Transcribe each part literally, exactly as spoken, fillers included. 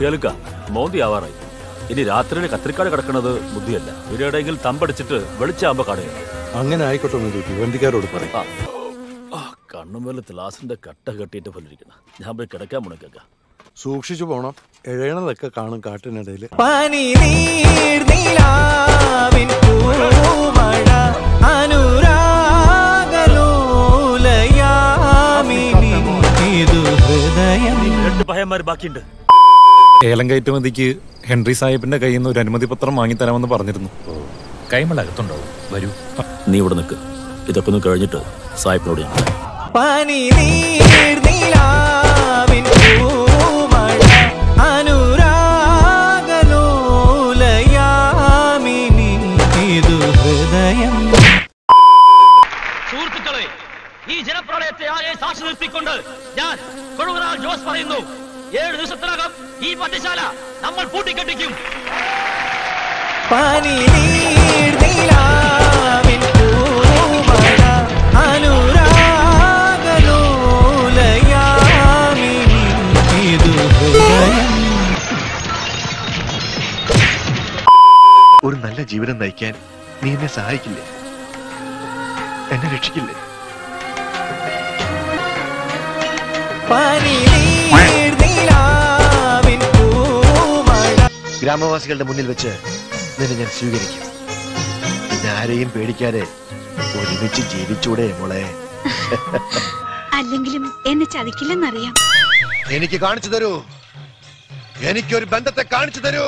കുട്ടികൾക്ക മോന്തി ആവാറായി. ഇനി രാത്രിയിൽ കത്രിക്കാട് കിടക്കുന്നത് ബുദ്ധിയല്ല. ഇവരുടെയെങ്കിലും തമ്പടിച്ചിട്ട് വെളിച്ചാകുമ്പോ കടയാണ്. അങ്ങനെ ആയിക്കോട്ടെ വണ്ടിക്കാരോട് പറയാം. കണ്ണും വല്ല ഗ്ലാസിന്റെ കട്ട കെട്ടിയിട്ട് പോലിരിക്കണം. ഞാൻ പോയി കിടക്കാൻ മുണക്ക. സൂക്ഷിച്ചു പോണം. എഴയണതൊക്കെ കാണും കാട്ടിനിടയിൽ. രണ്ട് പയ്യന്മാർ ബാക്കിയുണ്ട്. ഏലം കയറ്റുമതിക്ക് ഹെൻറി സാഹിബിന്റെ കയ്യിൽ നിന്ന് ഒരു അനുമതി പത്രം വാങ്ങിത്തരാമെന്ന് പറഞ്ഞിരുന്നു. കൈമൾ അകത്തുണ്ടാവും. വരൂ. നീ ഇവിടെ നിൽക്ക്. ഇതൊക്കെ ഒന്ന് കഴിഞ്ഞിട്ട് സാഹിബിനോട് ഞാൻ സുഹൃത്തുക്കളെ, ഈ ജനപ്രളയത്തെ ആകെ സാക്ഷി നിർത്തിക്കൊണ്ട് ഞാൻ കൊടുങ്ങാൽ ജോസ് പറയുന്നു, ഏഴ് ദിവസത്തിനകം ഈ പട്ടിശാല നമ്മൾ പൂട്ടിക്കെട്ടിക്കും. ഒരു നല്ല ജീവിതം നയിക്കാൻ നീ എന്നെ സഹായിക്കില്ലേ? എന്നെ രക്ഷിക്കില്ലേ? ഗ്രാമവാസികളുടെ മുന്നിൽ വെച്ച് നിന്നെ ഞാൻ സ്വീകരിക്കും. പിന്നെ ആരെയും പേടിക്കാതെ ഒരുമിച്ച് ജീവിച്ചൂടെ മോളെ? അല്ലെങ്കിലും എന്നെ ചതിക്കില്ലെന്നറിയാം. എനിക്ക് കാണിച്ചു തരൂ. എനിക്കൊരു ബന്ധത്തെ കാണിച്ചു തരൂ.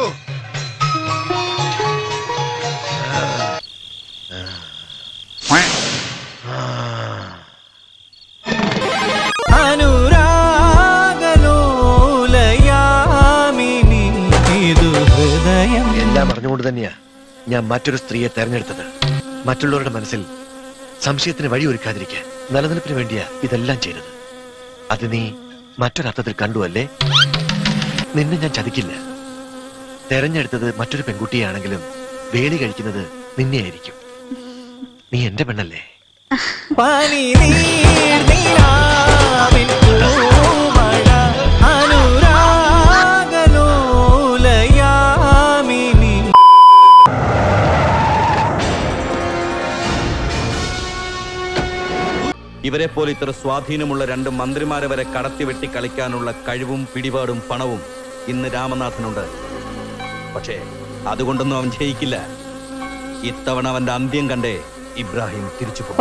എല്ലാം അറിഞ്ഞുകൊണ്ട് തന്നെയാ ഞാൻ മറ്റൊരു സ്ത്രീയെ തെരഞ്ഞെടുത്തത്. മറ്റുള്ളവരുടെ മനസ്സിൽ സംശയത്തിന് വഴിയൊരുക്കാതിരിക്കാൻ, നിലനിൽപ്പിന് വേണ്ടിയാ ഇതെല്ലാം ചെയ്തത്. അത് നീ മറ്റൊരർത്ഥത്തിൽ കണ്ടുവല്ലേ? നിന്നെ ഞാൻ ചതിക്കില്ല. തെരഞ്ഞെടുത്തത് മറ്റൊരു പെൺകുട്ടിയാണെങ്കിലും വേലി കഴിക്കുന്നത് നിന്നെയായിരിക്കും. നീ എന്റെ പെണ്ണല്ലേ? ഇവരെ പോലെ ഇത്ര സ്വാധീനമുള്ള രണ്ട് മന്ത്രിമാരെ വരെ കടത്തിവെട്ടി കളിക്കാനുള്ള കഴിവും പിടിപാടും പണവും ഇന്ന് രാമനാഥനുണ്ട്. പക്ഷേ അതുകൊണ്ടൊന്നും അവൻ ജയിക്കില്ല. ഇത്തവണ അവന്റെ അന്ത്യം കണ്ടേ ഇബ്രാഹിം തിരിച്ചു പോകും.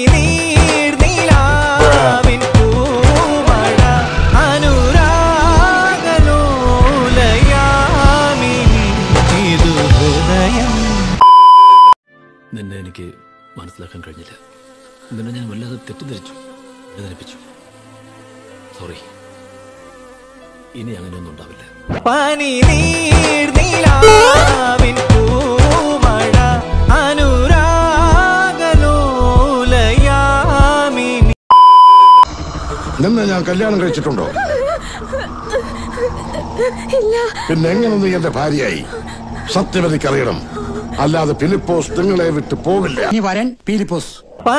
നിന്നെ എനിക്ക് മനസ്സിലാക്കാൻ കഴിഞ്ഞില്ല. നിന്നെ ഞാൻ വല്ലാതെ തെറ്റിദ്ധരിച്ചു, വേദനിപ്പിച്ചു. സോറി. ഇനി അങ്ങനെയൊന്നും ഉണ്ടാവില്ല. നിന്നെ ഞാൻ കല്യാണം കഴിച്ചിട്ടുണ്ടോ? പിന്നെ എങ്ങനെ നീ എന്റെ ഭാര്യയായി? സത്യവതിക്കറിയണം. അല്ലാതെ ഫിലിപ്പോസ് നിങ്ങളെ വിട്ട് പോവില്ല. നീ വരൻ ഫിലിപ്പോസ്.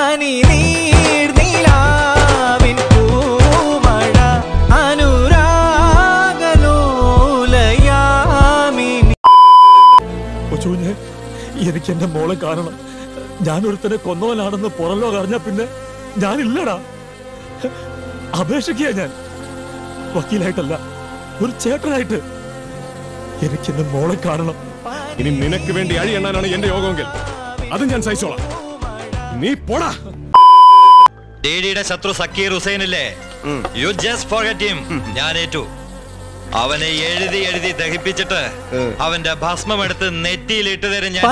എനിക്ക് എന്റെ മോളെ കാണണം. ഞാനൊരുത്തനെ കൊന്നവനാണെന്ന് പുറംലോകം അറിഞ്ഞ പിന്നെ ഞാനില്ലടാ. അപേക്ഷിക്കുക ഞാൻ വക്കീലായിട്ടല്ല, ഒരു ചേട്ടനായിട്ട്. എനിക്ക് എന്റെ മോളെ കാണണം. ഇനി നിനക്ക് വേണ്ടി അഴി എണ്ണാനാണ് എന്റെ യോഗമെങ്കിൽ അത് ഞാൻ സഹിച്ചോളാം. നീ പോടാ. ഡിഡിയുടെ ശത്രു സക്കീർ ഹുസൈനില്ലേ? You just forget him. ഞാൻ ഏറ്റു. അവനെ എഴുതി എഴുതി ദഹിപ്പിച്ചിട്ട് അവന്റെ ഭസ്മം എടുത്ത് നെറ്റിയിലിട്ട് തരും ഞാൻ.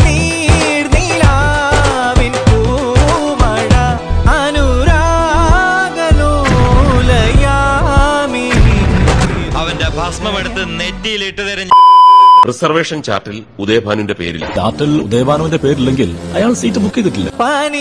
അവന്റെ ഭസ്മം എടുത്ത് നെറ്റിയിലിട്ട് തരും. റിസർവേഷൻ ചാർട്ടിൽ ഉദയഭാനുവിന്റെ പേരിൽ. ചാർട്ടിൽ ഉദയഭാനുവിന്റെ പേരില്ലെങ്കിൽ അയാൾ സീറ്റ് ബുക്ക് ചെയ്തിട്ടില്ല.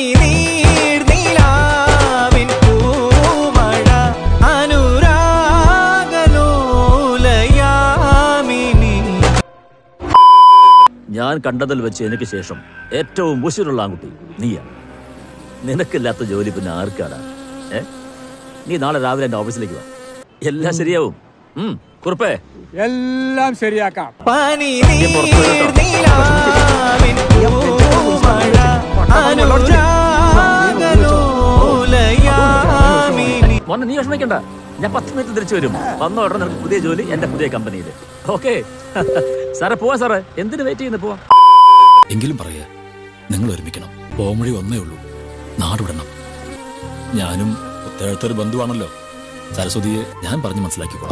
ഞാൻ കണ്ടതിൽ വെച്ച് എനിക്ക് ശേഷം ഏറ്റവും ഉശിരുള്ള ആൺകുട്ടി നീയാ. നിനക്കില്ലാത്ത ജോലി പിന്നെ ആർക്കാടാ? ഏ നീ നാളെ രാവിലെ എന്റെ ഓഫീസിലേക്ക് വാ. എല്ലാം ശരിയാവും. കുറുപ്പേ എല്ലാം ശരിയാക്കാം. മോനെ നീ വിഷമിക്കണ്ട, ഞാൻ പത്ത് മിനിറ്റ് തിരിച്ചു വരും. വന്ന ഉടനെ നിനക്ക് പുതിയ ജോലി എന്റെ പുതിയ കമ്പനിയിൽ. ഓക്കെ സാറേ പോവാ സാറേ, എന്തിനു വെയിറ്റ് ചെയ്യുന്നു? പോവാം. എങ്കിലും പറയാ, നിങ്ങൾ ഒരുമിക്കണം. പോംവഴി ഒന്നേ ഉള്ളൂ, നാടുവിടണം. ഞാനും ഉത്തരവാദിത്തൊരു ബന്ധുവാണല്ലോ. സരസ്വതിയെ ഞാൻ പറഞ്ഞു മനസ്സിലാക്കിക്കോളാം.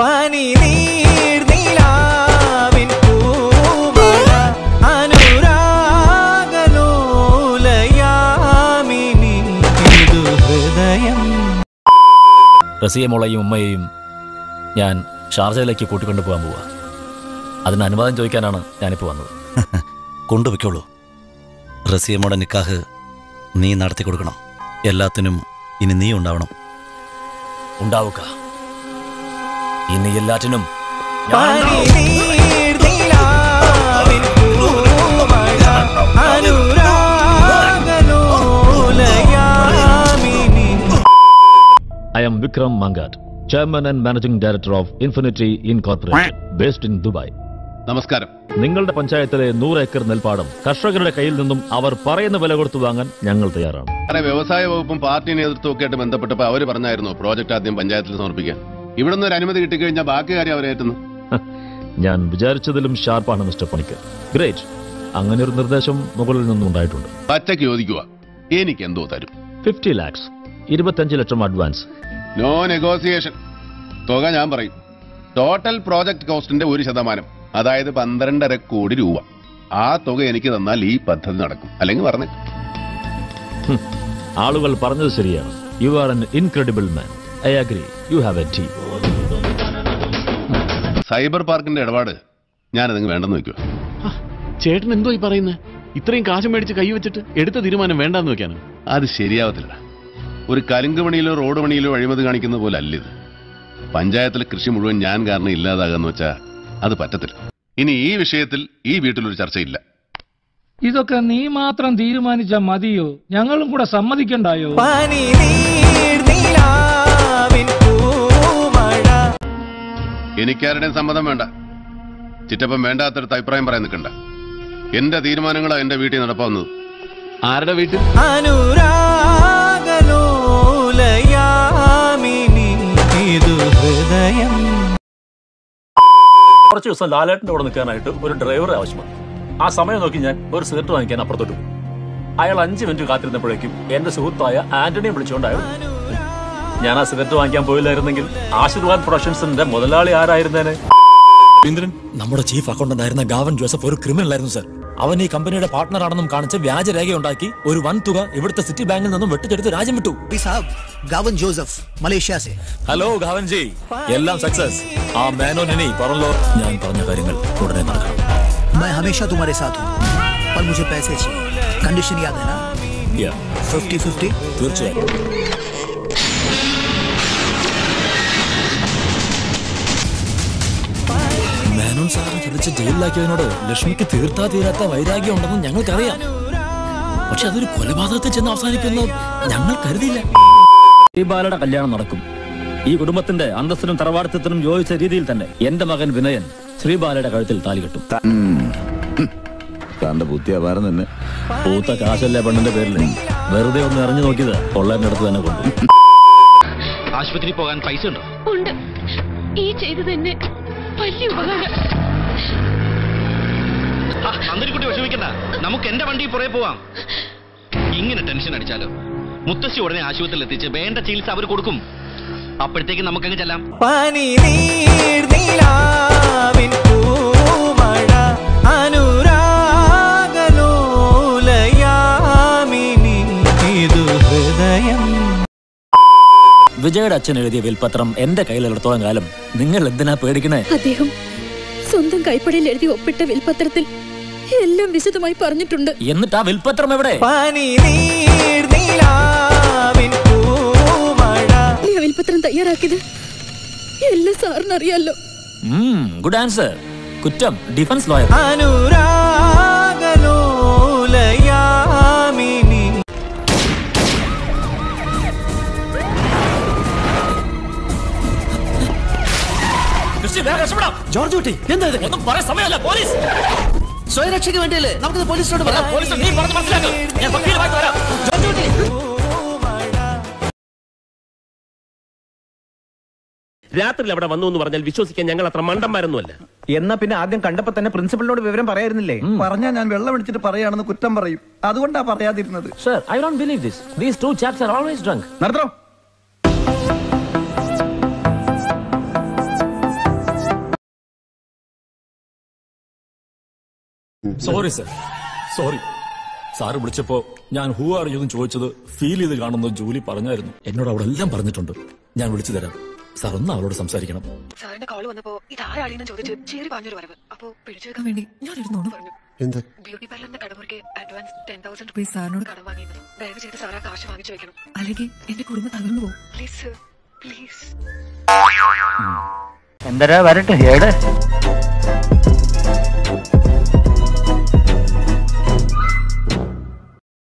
റസിയ മോളെയും ഉമ്മയെയും ഞാൻ ഷാർജയിലേക്ക് കൂട്ടിക്കൊണ്ടു പോകാൻ പോവാ. അതിന് അനുവാദം ചോദിക്കാനാണ് ഞാനിപ്പോൾ വന്നത്. കൊണ്ടുവയ്ക്കോളൂ. റസിയമ്മയുടെ നിക്കാഹ് നീ നടത്തി കൊടുക്കണം. എല്ലാത്തിനും ഇനി നീ ഉണ്ടാവണം. ഉണ്ടാവുക. ഇനി എല്ലാറ്റിനും I am Vikram Mangat, Chairman and Managing Director of Infinity Incorporated, based in Dubai. നമസ്കാരം. നിങ്ങളുടെ പഞ്ചായത്തിലെ നൂറ് ഏക്കർ നെൽപ്പാടം കർഷകരുടെ കയ്യിൽ നിന്നും അവർ പറയുന്ന വില കൊടുത്തു വാങ്ങാൻ ഞങ്ങൾ തയ്യാറാണ്. വ്യവസായ വകുപ്പും പാർട്ടി നേതൃത്വവും ഒക്കെ ആയിട്ട് ബന്ധപ്പെട്ടപ്പോൾ അവർ പറഞ്ഞായിരുന്നു പ്രോജക്ട് ആദ്യം പഞ്ചായത്തിൽ സമർപ്പിക്കാൻ. ഇവിടെ നിന്ന് ഒരു അനുമതി കിട്ടിക്കഴിഞ്ഞാൽ ബാക്കി കാര്യം അവരേറ്റുന്നു. ഞാൻ വിചാരിച്ചതിലും ഷാർപ്പാണ് മിസ്റ്റർ പണിക്കർ. ഗ്രേറ്റ്. അങ്ങനെ ഒരു നിർദ്ദേശം മുകളിൽ നിന്നും ഉണ്ടായിട്ടുണ്ട്. പച്ചയ്ക്ക് ചോദിക്കുക, എനിക്ക് എന്തോ തരും? ഫിഫ്റ്റി ലാക്സ്, ഇരുപത്തഞ്ച് ലക്ഷം അഡ്വാൻസ്. No negotiation. തുക ഞാൻ പറയും. ടോട്ടൽ പ്രോജക്ട് കോസ്റ്റിന്റെ ഒരു ശതമാനം, അതായത് പന്ത്രണ്ടര കോടി രൂപ. ആ തുക എനിക്ക് തന്നാൽ ഈ പദ്ധതി നടക്കും. അല്ലെങ്കിൽ പറഞ്ഞു. ആളുകൾ പറഞ്ഞത് ശരിയാണ്. You are an incredible man. I agree. You have a team. Cyber പാർക്കിന്റെ ഇടപാട് ഞാനതങ്ങ് വേണ്ടെന്ന് വെക്കുക. ചേട്ടൻ എന്തോ ഈ പറയുന്നത്? ഇത്രയും കാശ് മേടിച്ച് കൈവച്ചിട്ട് എടുത്ത തീരുമാനം വേണ്ടാന്ന് വെക്കാണ്. അത് ശരിയാവത്തില്ല. ഒരു കലുങ്ക് പണിയിലോ റോഡ് പണിയിലോ അഴിമതി കാണിക്കുന്ന പോലെ അല്ല ഇത്. പഞ്ചായത്തിലെ കൃഷി മുഴുവൻ ഞാൻ കാരണം ഇല്ലാതാകാന്ന് വെച്ചാൽ അത് പറ്റത്തില്ല. ഇനി ഈ വിഷയത്തിൽ ഈ വീട്ടിലൊരു ചർച്ചയില്ല. ഇതൊക്കെ നീ മാത്രം തീരുമാനിച്ചാൽ മതിയോ? ഞങ്ങളും കൂടെ സമ്മതിക്കണ്ടായോ? എനിക്കാരുടെയും സമ്മതം വേണ്ട. ചിറ്റപ്പം വേണ്ടാത്തടത്ത് അഭിപ്രായം പറയാൻ നിൽക്കണ്ട. എന്റെ തീരുമാനങ്ങളാണ് എന്റെ വീട്ടിൽ നടപ്പാവുന്നത്. ആരുടെ വീട്ടിൽ? കുറച്ച് ദിവസം ലാലേട്ടന്റെ കൂടെ നിൽക്കാനായിട്ട് ഒരു ഡ്രൈവറെ ആവശ്യമാണ്. ആ സമയം നോക്കി ഞാൻ ഒരു സിഗരറ്റ് വാങ്ങിക്കാൻ അപ്പുറത്തോട്ട് പോയി. അയാൾ അഞ്ച് മിനിറ്റ് കാത്തിരുന്നപ്പോഴേക്കും എന്റെ സുഹൃത്തായ ആന്റണിയെ വിളിച്ചുകൊണ്ടായിരുന്നു. ഞാൻ ആ സിഗരറ്റ് വാങ്ങിക്കാൻ പോയില്ലായിരുന്നെങ്കിൽ ആശീർവാദ് പ്രൊഡക്ഷൻസിന്റെ മുതലാളി ആരായിരുന്നേനെ? ഇന്ദ്രൻ, നമ്മുടെ ചീഫ് അക്കൗണ്ടന്റ് ആയിരുന്ന ഗാവൻ ജോസഫ് ഒരു ക്രിമിനൽ ആയിരുന്നു സർ. അവൻ ഈ കമ്പനിയുടെ പാർട്ണർ ആണെന്നും കാണിച്ച് വ്യാജരേഖ ഉണ്ടാക്കി ഒരു വൻ തുക ഇവിടുത്തെ സിറ്റി ബാങ്കിൽ നിന്നും വെട്ടിച്ചെടുത്ത് രാജ്യം വിട്ടു. ഗാവൻ ജോസഫ് മലേഷ്യ സെ. ഹലോ ഗാവൻ ജി, എല്ലാം സക്സസ്. ആ മേനോനെ പറഞ്ഞോ, ഞാൻ പറഞ്ഞ കാര്യങ്ങൾ ഉടനെ നടക്കണം. मैं हमेशा तुम्हारे साथ हूँ, पर मुझे पैसे चाहिए. कंडीशन याद है ना? या फिफ्टी फिफ्टी. തീർച്ചയായും. മേനോൻ സാറിനെ ചതിച്ച് ജയിലിലാക്കിയതിനോട് ലക്ഷ്മിക്ക് തീർത്താ തീരാത്ത വൈരാഗ്യം ഉണ്ടെന്ന് ഞങ്ങൾക്കറിയാം. പക്ഷെ അതൊരു കൊലപാതകത്തിൽ ചെന്ന് അവസാനിക്കുന്ന ഞങ്ങൾ കരുതിയില്ല. ശ്രീബാലയുടെ കല്യാണം നടക്കും. ഈ കുടുംബത്തിന്റെ അന്തസ്സിനും തറവാടിത്തത്തിനും യോജിച്ച രീതിയിൽ തന്നെ എന്റെ മകൻ വിനയൻ ശ്രീബാലയുടെ കഴുത്തിൽ താലി കെട്ടും. തന്റെ ബുദ്ധിയാപാരം തന്നെ. പൂത്ത കാശല്ലേ പെണ്ണിന്റെ പേരിൽ. വെറുതെ ഒന്ന് ഇറങ്ങി നോക്കിയത് കൊള്ളേന്റെ അടുത്ത് തന്നെ കൊണ്ടു. ആശുപത്രി പോകാൻ പൈസ ഉണ്ടോ? ഉണ്ട്. ഈ ചെയ്തത് എന്നെ വലിയ ഉപകാരം. അന്തരിക്കുട്ടി വിഷമിക്കണ്ട, നമുക്ക് എന്റെ വണ്ടി പുറകെ പോവാം. ഇങ്ങനെ ടെൻഷൻ അടിച്ചാലോ? മുത്തശ്ശി ഉടനെ ആശുപത്രിയിൽ എത്തിച്ച് വേണ്ട ചികിത്സ അവർ കൊടുക്കും. അപ്പോഴത്തേക്ക് നമുക്കങ്ങ് ചെല്ലാം. വിജയുടെ അച്ഛൻ എഴുതിയ വിൽപത്രം എന്റെ കയ്യിലെടുത്തോളം കാലം നിങ്ങൾ എന്തിനാ പേടിക്കണേ? അദ്ദേഹം സ്വന്തം കൈപ്പടയിൽ എഴുതി ഒപ്പിട്ട വിൽപത്രത്തിൽ എല്ലാം വിശദമായി പറഞ്ഞിട്ടുണ്ട്. എന്നിട്ട് ആ വിൽപത്രം എവിടെ? വിൽപത്രം തയ്യാറാക്കിയത് എല്ലാം സാറിന് അറിയാലോ. Good answer. കുറ്റം ഡിഫൻസ് ലോയർ. ജോർജ് കുട്ടി എന്താ ഇത്? ഒന്നും പറയാൻ സമയമല്ല. പോലീസ് സ്വയരക്ഷയ്ക്ക് വേണ്ടിയല്ലേ നമുക്കിത് പോലീസിനോട് പറയാം. പോലീസ് നീ പറഞ്ഞ് മനസ്സിലാക്കും. ഞാൻ വക്കീലുമായിട്ട് വരാം. ജോർജ് കുട്ടി രാത്രിയിൽ അവിടെ വന്നു എന്ന് പറഞ്ഞാൽ വിശ്വസിക്കാൻ ഞങ്ങൾ അത്ര മണ്ടന്മാരൊന്നുമല്ല. എന്നാ പിന്നെ ആദ്യം കണ്ടപ്പോ തന്നെ പ്രിൻസിപ്പലിനോട് വിവരം പറയായിരുന്നില്ലേ? പറഞ്ഞാൽ ഞാൻ വെള്ളം അടിച്ചിട്ട് പറയാണെന്ന് കുറ്റം പറയും. അതുകൊണ്ടാ പറയാതിരുന്നത്. Sir, I don't believe this. These two chaps are always drunk. നടത്തോ. Sorry sir, sorry. സാറ് വിളിച്ചപ്പോ ഞാൻ ഹൂ ആർ യു എന്ന് ചോദിച്ചത് ഫീൽ ചെയ്ത് കാണുന്ന ജൂലി പറഞ്ഞായിരുന്നു. എന്നോട് അവിടെ എല്ലാം പറഞ്ഞിട്ടുണ്ട്. ഞാൻ വിളിച്ചു തരാം. സാർ ഒന്ന് അവളോട് സംസാരിക്കണം. സാറിന്റെ കോള് വന്നപ്പോ ഇത് ആരാളീന്ന് ചോദിച്ച് ചേരി പറഞ്ഞൊരു വരവ്. അപ്പോ പിടിച്ചു വെക്കാൻ വേണ്ടി ഞാൻ ഇരുന്നോട് പറഞ്ഞു. എന്ത്? ബ്യൂട്ടി പാർലറിന്റെ കടമുറിക്ക് അഡ്വാൻസ് ടെൻ തൗസൻഡ് റുപ്പീസ് സാറിനോട് കടം വാങ്ങിയിരുന്നു. ദയവ് ചെയ്ത് സാറാ കാശ് വാങ്ങിച്ചു വെക്കണം, അല്ലെങ്കിൽ എന്റെ കുടുംബം തകർന്നു പോകും. Please sir, please. എന്തരാ വരട്ടെ ഹേട്.